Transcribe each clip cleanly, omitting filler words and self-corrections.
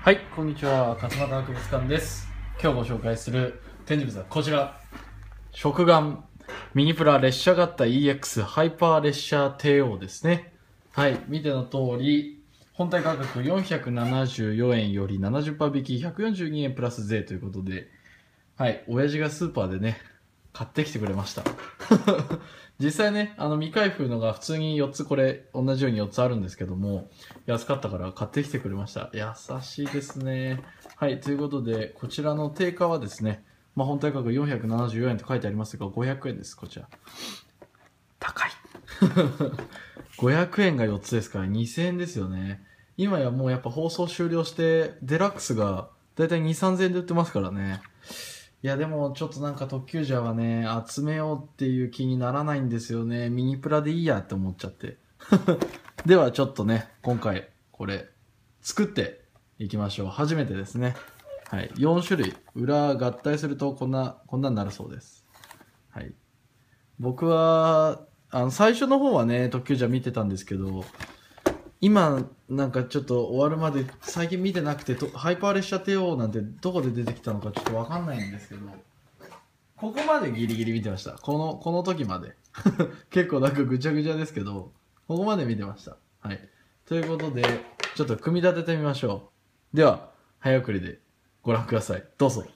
はい、こんにちは。勝俣博物館です。今日ご紹介する展示物はこちら。食玩ミニプラ列車型 EX ハイパー列車帝王ですね。はい、見ての通り、本体価格474円より 70% 引き142円プラス税ということで、はい、親父がスーパーでね、買ってきてくれました。実際ね、未開封のが普通に4つこれ、同じように4つあるんですけども、安かったから買ってきてくれました。優しいですね。はい、ということで、こちらの定価はですね、本体価格474円と書いてありますが、500円です、こちら。高い。500円が4つですから2000円ですよね。今やもうやっぱ放送終了して、デラックスがだいたい2、3000円で売ってますからね。いやでもちょっとなんか特急ジャーはね、集めようっていう気にならないんですよね。ミニプラでいいやって思っちゃって。ではちょっとね、今回これ作っていきましょう。初めてですね。はい。4種類。裏合体するとこんなになるそうです。はい。僕は、最初の方はね、特急ジャー見てたんですけど、今なんかちょっと終わるまで最近見てなくてハイパー列車帝王なんてどこで出てきたのかちょっとわかんないんですけど、ここまでギリギリ見てました。この時まで結構なんかぐちゃぐちゃですけど、ここまで見てました。はい。ということでちょっと組み立ててみましょう。では早送りでご覧ください。どうぞ。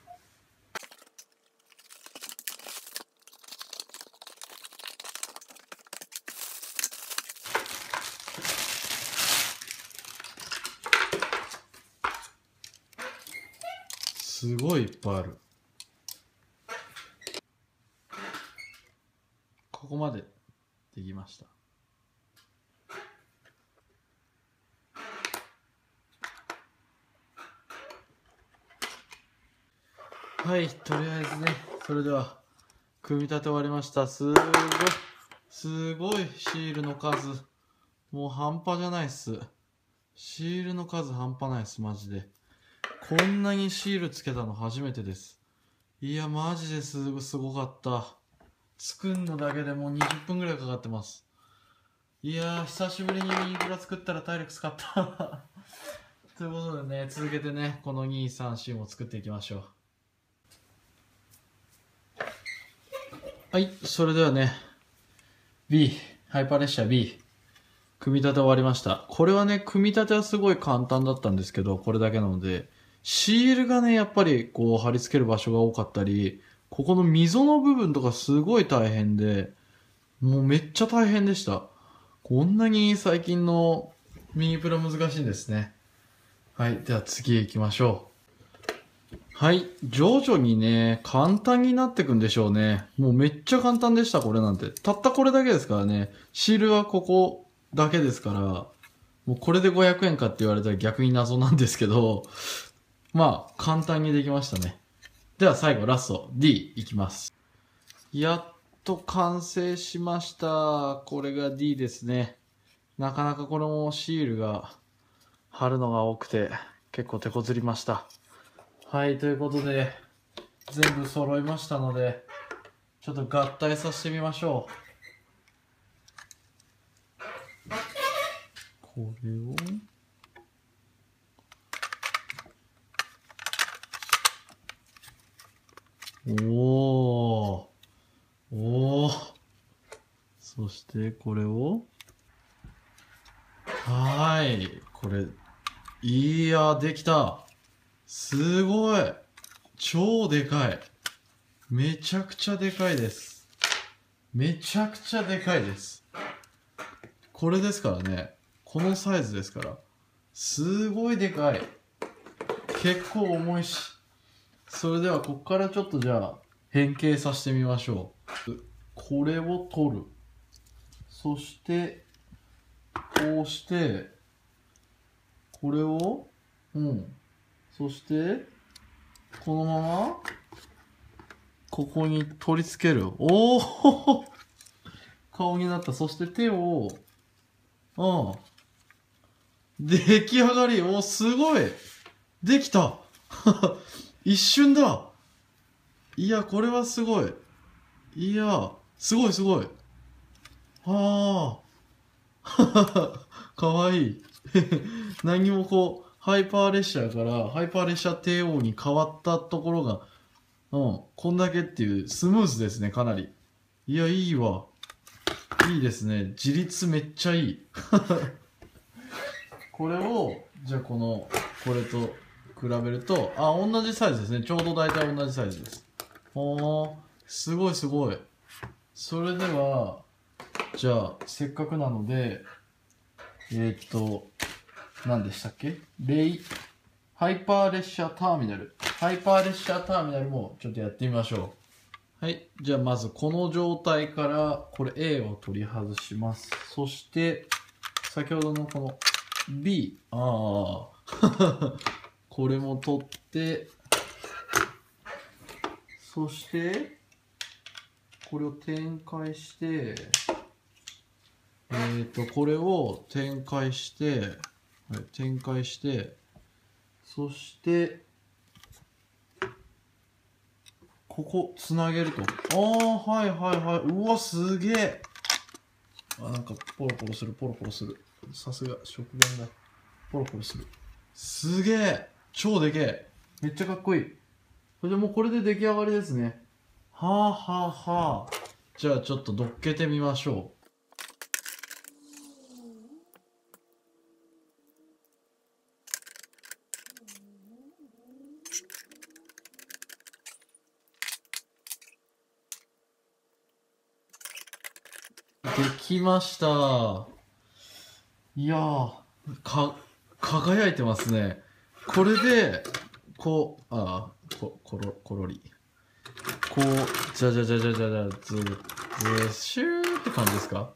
すごいいっぱいある。ここまでできました。はい、とりあえずね、それでは組み立て終わりました。すごいシールの数。もう半端じゃないっす。シールの数半端ないっす、マジで。こんなにシールつけたの初めてです。いや、マジですごかった。作るのだけでもう20分ぐらいかかってます。いやー、久しぶりにミニプラ作ったら体力使った。ということでね、続けてね、この2、3、4も作っていきましょう。はい、それではね、B、ハイパー列車 B、組み立て終わりました。これはね、組み立てはすごい簡単だったんですけど、これだけなので、シールがね、やっぱりこう貼り付ける場所が多かったり、ここの溝の部分とかすごい大変で、もうめっちゃ大変でした。こんなに最近のミニプラ難しいんですね。はい、では次へ行きましょう。はい、徐々にね、簡単になってくんでしょうね。もうめっちゃ簡単でした、これなんて。たったこれだけですからね。シールはここだけですから、もうこれで500円かって言われたら逆に謎なんですけど、まあ、簡単にできましたね。では最後、ラスト、D いきます。やっと完成しました。これが D ですね。なかなかこれもシールが貼るのが多くて、結構手こずりました。はい、ということで、全部揃いましたので、ちょっと合体させてみましょう。これを、おー。そしてこれを、これ、いや、できた。すごい。超でかい。めちゃくちゃでかいです。めちゃくちゃでかいです。これですからね。このサイズですから。すごいでかい。結構重いし。それでは、こっからちょっとじゃあ、変形させてみましょう。これを取る。そして、こうして、これを、そして、このまま、ここに取り付ける。おお顔になった。そして手を、出来上がり。お、すごい。できた。一瞬だ。いや、これはすごい。いや、すごいすごい。はあ。かわいい。何もこう、 ハイパー列車からハイパー列車帝王に変わったところが、こんだけっていうスムーズですね、かなり。いや、いいわ。いいですね。自立めっちゃいい。これを、じゃあこれと比べると、同じサイズですね。ちょうど大体同じサイズです。すごいすごい。それでは、じゃあ、せっかくなので、何でしたっけ？ハイパー列車ターミナル。ハイパー列車ターミナルもちょっとやってみましょう。はい。じゃあまずこの状態から、これ A を取り外します。そして、先ほどのこの B。これも取って、そして、これを展開して、これを展開して、そして、ここ、つなげると。はいはいはい。うわ、すげえ。なんか、ポロポロする。さすが、食玩だ。ポロポロする。すげえ。超でけえ。めっちゃかっこいい。それでもうこれで出来上がりですね。はあはあはあ。じゃあちょっとどっけてみましょう。できました。いやー、輝いてますね。これで、こう、コロリ。こう、じゃ、シューって感じですか？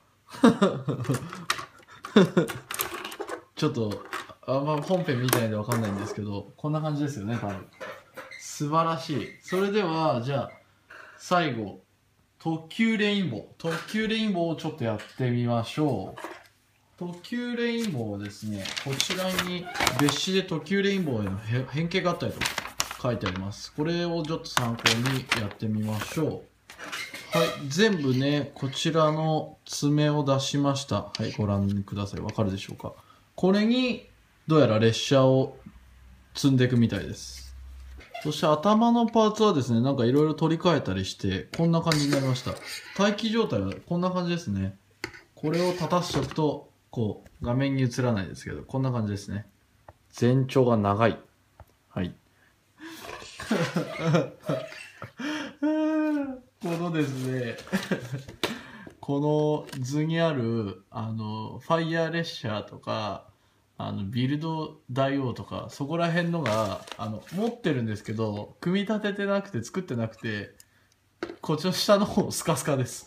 ちょっと、本編みたいでわかんないんですけど、こんな感じですよね、多分。素晴らしい。それでは、じゃあ、最後、特急レインボー。特急レインボーをちょっとやってみましょう。特急レインボーはですね、こちらに別紙で特急レインボーへの変形合体と書いてあります。これをちょっと参考にやってみましょう。はい、全部ね、こちらの爪を出しました。はい、ご覧ください。わかるでしょうか。これに、どうやら列車を積んでいくみたいです。そして頭のパーツはですね、なんかいろいろ取り替えたりして、こんな感じになりました。待機状態はこんな感じですね。これを立たしておくと、こう、画面に映らないですけど、こんな感じですね。全長が長い。はい。このですね、この図にある、ファイヤー列車とか、ビルド大王とか、そこら辺のが、持ってるんですけど、組み立ててなくて作ってなくて、こっちの下の方スカスカです。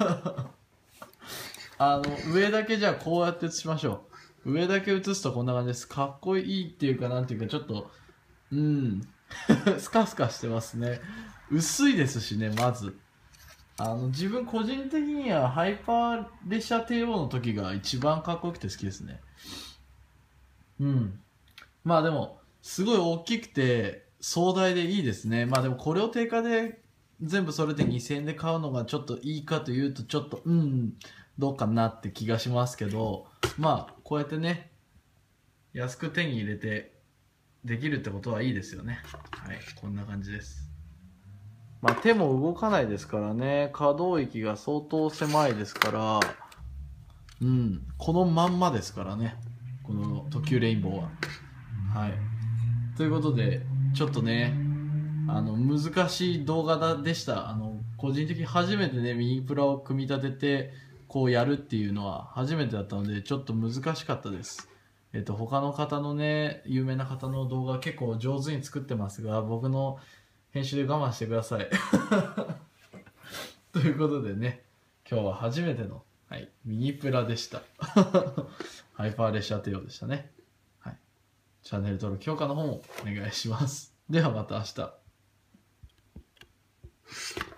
上だけじゃあこうやって写しましょう。上だけ写すとこんな感じです。かっこいいっていうかなんていうかちょっと、スカスカしてますね。薄いですしね、まず。自分個人的にはハイパー列車帝王の時が一番かっこよくて好きですね。まあでも、すごい大きくて壮大でいいですね。まあでもこれを定価で全部それで2000円で買うのがちょっといいかというとちょっと、どうかなって気がしますけど、まあこうやってね、安く手に入れてできるってことはいいですよね。はい、こんな感じです。まあ手も動かないですからね、可動域が相当狭いですから、このまんまですからね、この特急レインボーは。はい。ということで、ちょっとね、難しい動画でした。個人的に初めてね、ミニプラを組み立てて、こうやるっていうのは初めてだったので、ちょっと難しかったです。他の方のね、有名な方の動画結構上手に作ってますが、僕の編集で我慢してください。ということでね、今日は初めての、はい、ミニプラでした。ハイパー列車帝王でしたね。はい。チャンネル登録、評価の方もお願いします。ではまた明日。